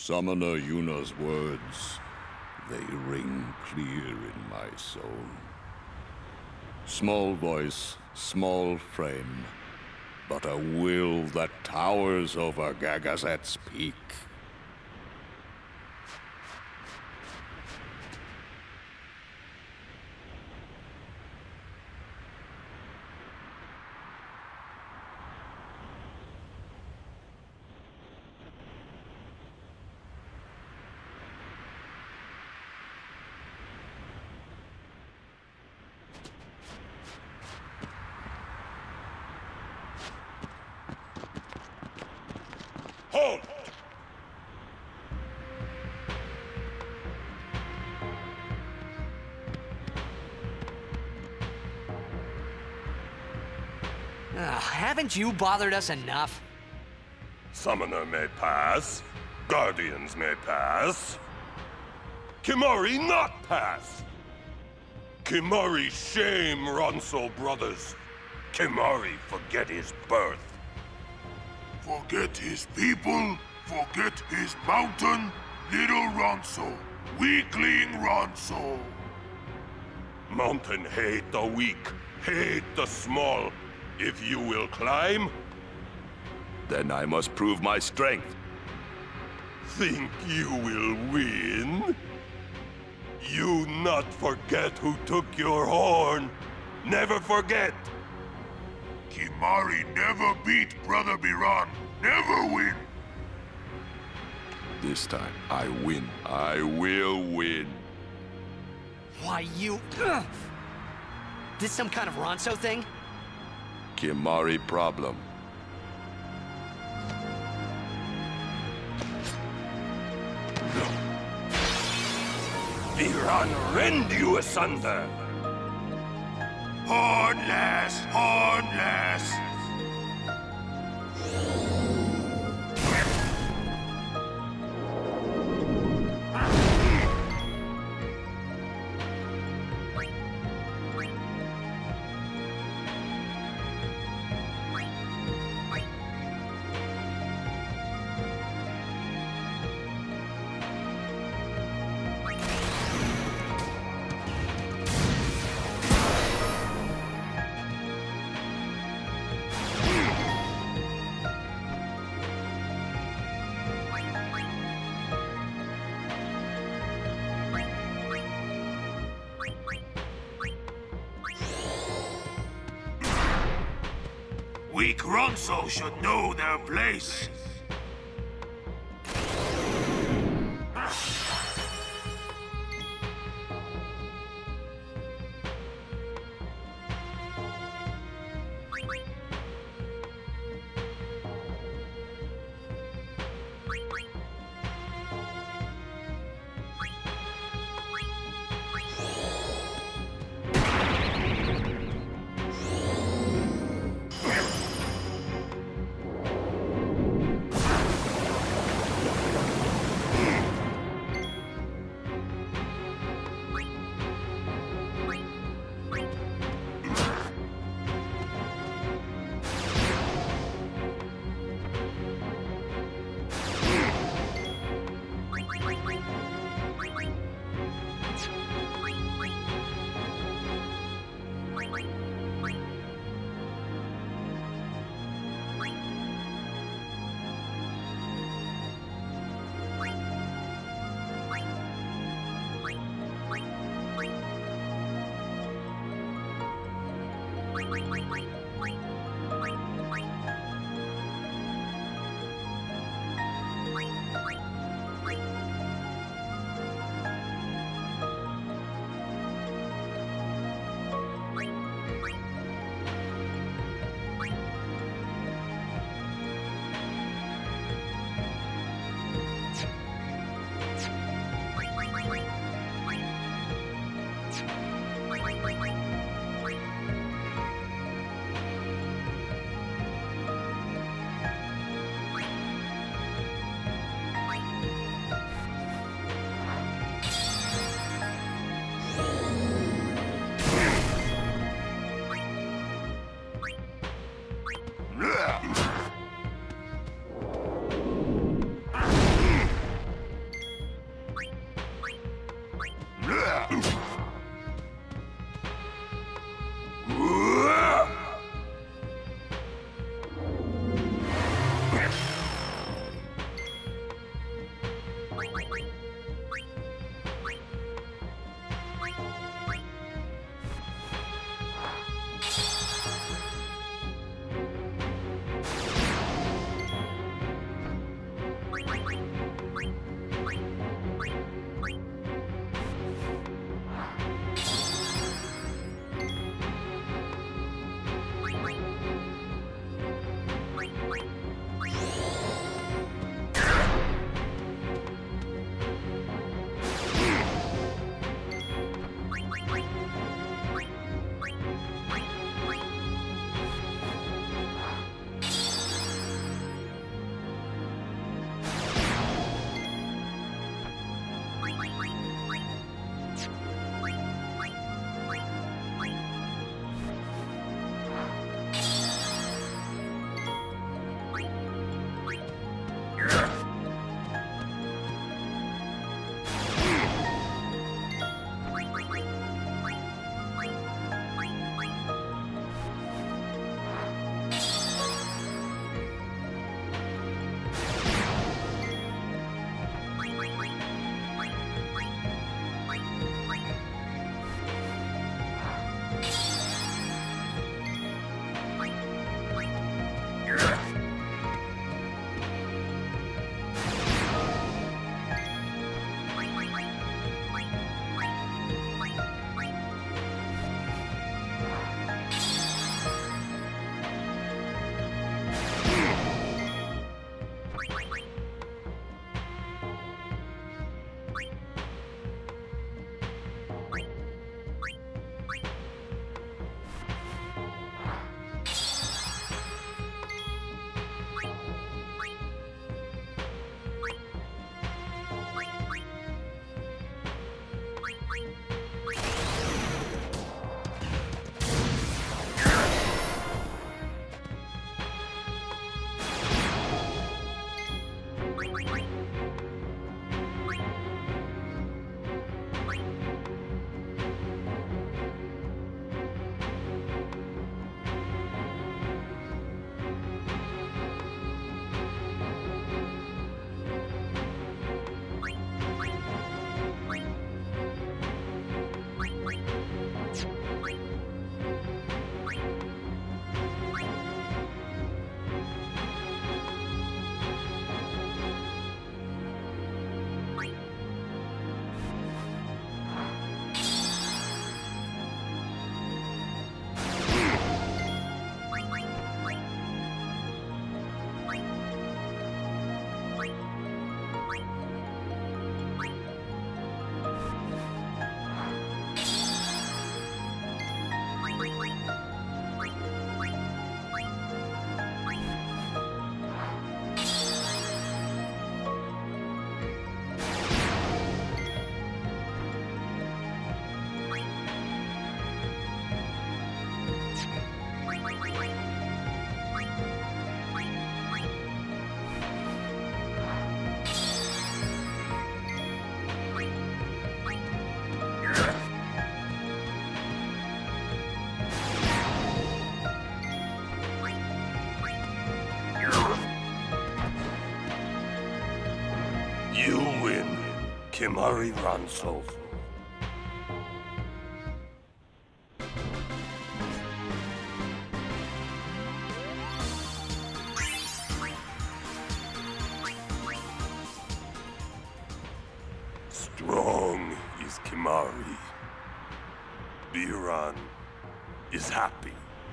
Summoner Yuna's words, they ring clear in my soul. Small voice, small frame, but a will that towers over Gagazet's peak. Halt! Haven't you bothered us enough? Summoner may pass. Guardians may pass. Kimahri not pass! Kimahri shame Ronso brothers. Kimahri forget his birth. Forget his people, forget his mountain, little Ronso, weakling Ronso. Mountain hate the weak, hate the small. If you will climb, Then I must prove my strength. think you will win? You not forget who took your horn. Never forget. Kimahri never beat Brother Biran, never win. This time, I win. I will win. Why, you... This some kind of Ronso thing? Kimahri problem. Biran rend you asunder. Hornless, hornless. Weak Ronso should know their place. You win, Kimahri Ronso. Strong is Kimahri. Biran is happy.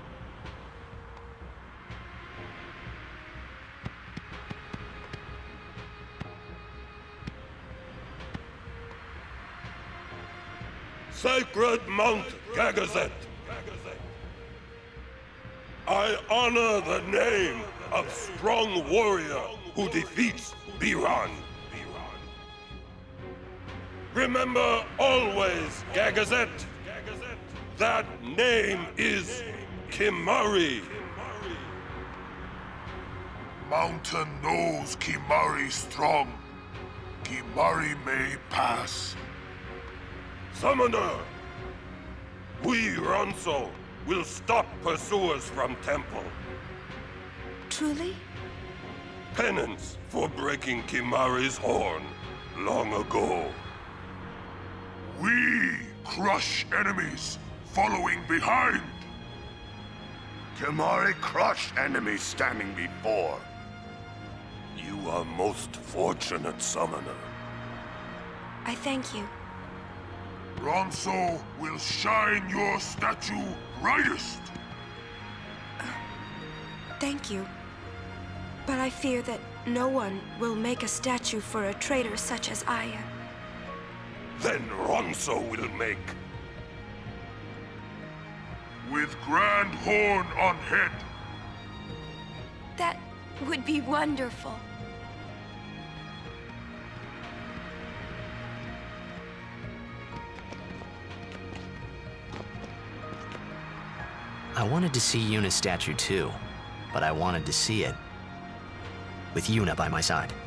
Sacred Mount Gagazet. I honor the name of strong warrior who defeats Biran. Remember always, Gagazet, that name is Kimahri. Mountain knows Kimahri strong. Kimahri may pass. Summoner, we Ronso will stop pursuers from Temple. Truly? Penance for breaking Kimahri's horn long ago. We crush enemies following behind. Kimahri crush enemies standing before. You are most fortunate, summoner. I thank you. Ronso will shine your statue brightest. Thank you. But I fear that no one will make a statue for a traitor such as I am. Then Ronso will make. With grand horn on head. That would be wonderful. I wanted to see Yuna's statue too, but I wanted to see it with Yuna by my side.